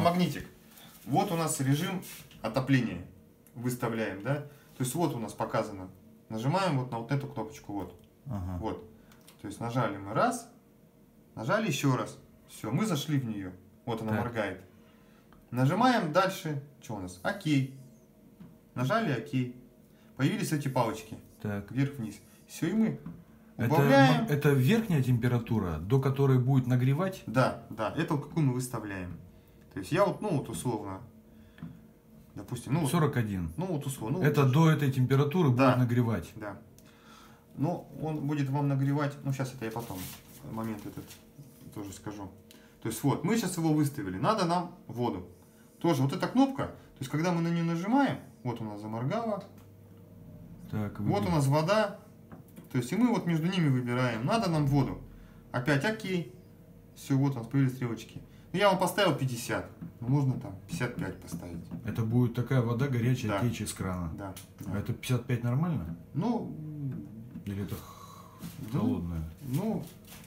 магнитик. Вот у нас режим отопления. Выставляем, да? То есть вот у нас показано. Нажимаем вот на вот эту кнопочку. Вот. Ага. Вот. То есть нажали мы раз. Нажали еще раз. Все, мы зашли в нее. Вот она моргает. Нажимаем дальше. Что у нас? Окей. Нажали окей. Появились эти палочки. Так. Вверх-вниз. Все, и мы убавляем. Это верхняя температура, до которой будет нагревать? Да, да. Это какую мы выставляем. То есть я вот, ну вот условно, допустим, ну 41. Ну вот условно. Ну, это вот, до этой температуры будет нагревать? Да. Но он будет вам нагревать, ну сейчас это я потом момент этот тоже скажу. То есть вот, мы сейчас его выставили, надо нам воду. Тоже вот эта кнопка, то есть когда мы на нее нажимаем, вот у нас заморгало, так, вот у нас вода, то есть и мы вот между ними выбираем, надо нам воду. Опять окей, все, вот у нас появились стрелочки. Я вам поставил 50, но можно там 55 поставить. Это будет такая вода горячая, да. течь из крана? Да. А это 55 нормально? Ну... Или это холодная? Ну,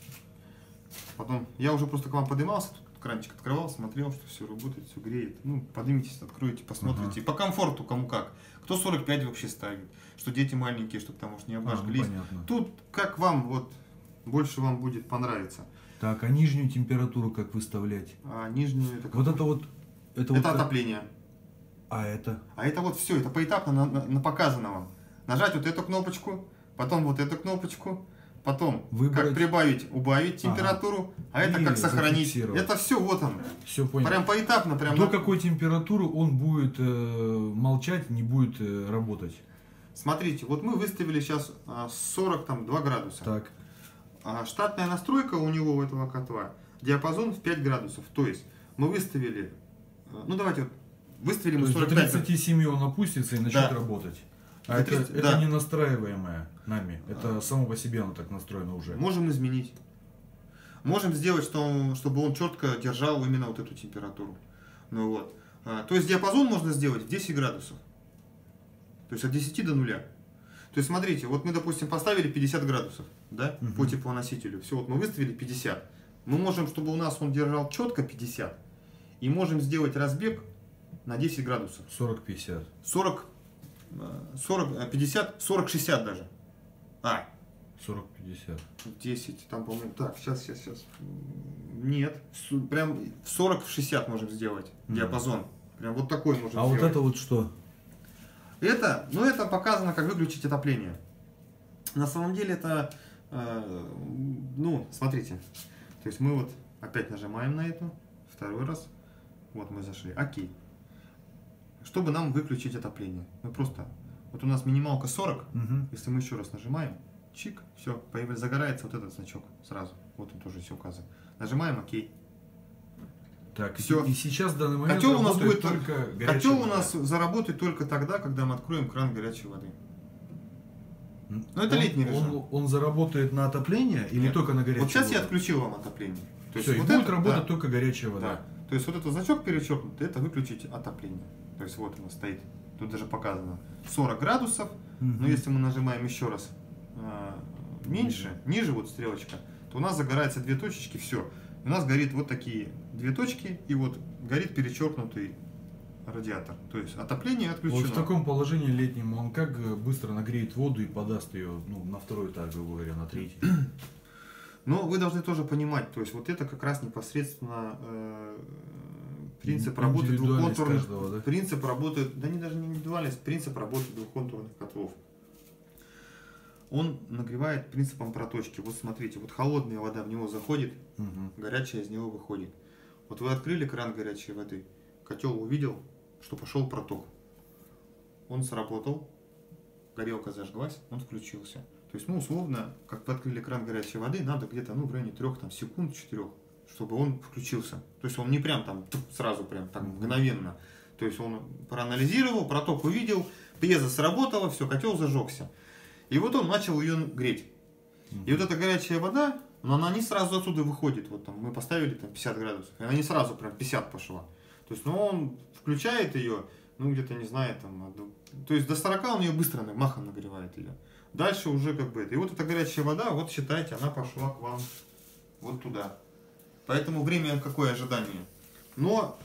потом, я уже просто к вам поднимался, тут кранчик открывал, смотрел, что все работает, все греет. Ну, поднимитесь, откроете, посмотрите. По комфорту, кому как. Кто 45 вообще ставит, что дети маленькие, чтобы там, может, не обожглись. Ну, тут, как вам, вот, больше вам будет понравиться. Так, а нижнюю температуру как выставлять? А нижнюю, это вот это вот... Это вот отопление. А это? А это вот все, это поэтапно на показано вам. Нажать вот эту кнопочку, потом вот эту кнопочку, потом выбрать, как прибавить, убавить температуру, а это как сохранить. Это все, вот он. Все понял. Прям поэтапно. Прям до какой температуры он будет молчать, не будет работать? Смотрите, вот мы выставили сейчас 42 градуса. Так. Штатная настройка у него, у этого котла, диапазон в 5 градусов. То есть мы выставили, ну давайте вот, выставили мы 45. До 37 он опустится и начнет работать. А это не настраиваемое нами, это само по себе оно так настроено уже. Можем изменить. Можем сделать, чтобы он четко держал именно вот эту температуру. Ну вот. То есть диапазон можно сделать в 10 градусов. То есть от 10 до 0. То есть смотрите, вот мы, допустим, поставили 50 градусов, да, по теплоносителю. Все, вот мы выставили 50. Мы можем, чтобы у нас он держал четко 50, и можем сделать разбег на 10 градусов. 40-50. 50, 40-60 даже. 40-50. 10, там, по-моему, так, сейчас. Нет, прям 40-60 можем сделать, диапазон. Прям вот такой можем сделать. Вот это вот что? Это, ну это показано, как выключить отопление. На самом деле это, ну, смотрите. То есть мы вот опять нажимаем на эту, второй раз. Вот мы зашли, окей. Чтобы нам выключить отопление. Мы просто, вот у нас минималка 40, если мы еще раз нажимаем, чик, все, загорается вот этот значок сразу. Вот он тоже все указан. Нажимаем окей. Так, все. И сейчас в данный момент котел у нас будет только котел у нас заработает только тогда, когда мы откроем кран горячей воды. Но это летний режим. Он заработает на отопление или только на горячую воду? Вот сейчас я отключил вам отопление. То есть, вот будет работать только горячая вода. Да. То есть вот этот значок перечеркнутый, это выключить отопление. То есть вот оно стоит, тут даже показано 40 градусов, но если мы нажимаем еще раз меньше, ниже вот стрелочка, то у нас загораются две точечки, все. У нас горит вот такие две точки, и вот горит перечеркнутый радиатор. То есть отопление отключено. Вот в таком положении летнем он как быстро нагреет воду и подаст ее, ну, на второй этаж, грубо говоря, на третий? Но вы должны тоже понимать, то есть вот это как раз непосредственно принцип работы двухконтурных, каждого, да? Принцип работы, да не даже не индивидуальность, принцип работы двухконтурных котлов. Он нагревает принципом проточки. Вот смотрите, вот холодная вода в него заходит, горячая из него выходит. Вот вы открыли кран горячей воды, котел увидел, что пошел проток. Он сработал, горелка зажглась, он включился. То есть, ну, условно, как вы открыли кран горячей воды, надо где-то, ну, в районе 3 секунд, 4, чтобы он включился. То есть, он не прям там сразу, прям так мгновенно. То есть, он проанализировал, проток увидел, пьеза сработала, все, котел зажегся. И вот он начал ее греть. И вот эта горячая вода, но она не сразу отсюда выходит. Вот там мы поставили там 50 градусов, и она не сразу прям 50 пошла. То есть, ну, он включает ее, ну, где-то, не знаю, там, то есть, до 40 он ее быстро махом нагревает ее. Дальше уже как бы это. И вот эта горячая вода, вот считайте, она пошла к вам вот туда. Поэтому время какое ожидание. Но, в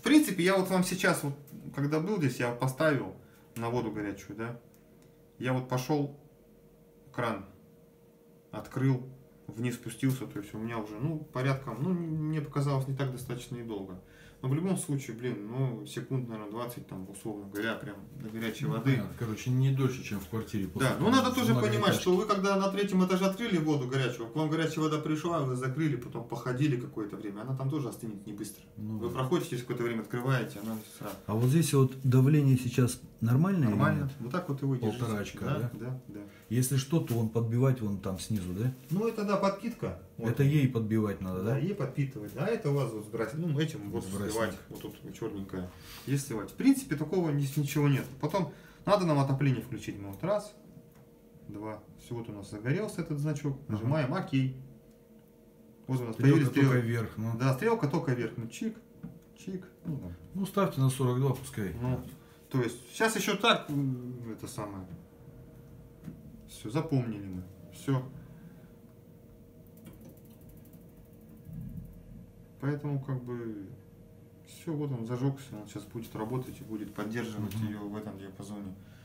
принципе, я вот вам сейчас, вот, когда был здесь, я поставил на воду горячую, да. Я вот пошел, кран открыл, вниз спустился, то есть у меня уже, ну, порядком, ну, мне показалось не так достаточно и долго. Но в любом случае, блин, ну, секунд, наверное, 20, там, условно говоря, прям до горячей воды. Понятно. Короче, не дольше, чем в квартире. Да, ну надо тоже понимать, что вы когда на 3-м этаже открыли воду горячую, к вам горячая вода пришла, вы закрыли, потом походили какое-то время, она там тоже остынет не быстро. Ну, вы проходите через какое-то время, открываете, она сразу. А вот здесь вот давление сейчас нормальное? Нормально. Вот так вот его держите. Полторачка, да? да? Да, да. Если что, то он подбивать вон там снизу, да? Ну это да, подпитка. Вот. Это ей подбивать надо, Да, да? ей подпитывать. А это у вас вот сбрасывать. Ну, этим вот Сбрасывать. сливать. Вот тут черненькое. И сливать. В принципе, такого ничего нет. Потом надо нам отопление включить. Мы вот раз, два. Все, вот у нас загорелся этот значок. Нажимаем ОК. Вот у нас появились Стрелка только стрелки. вверх, ну. Да, стрелка только вверх. Ну, чик, чик. Ну, да. Ну, ставьте на 42, пускай. Ну, то есть, сейчас еще так, это самое. Все, запомнили мы. Все. Поэтому, как бы, все, вот он зажегся, он сейчас будет работать и будет поддерживать ее в этом диапазоне.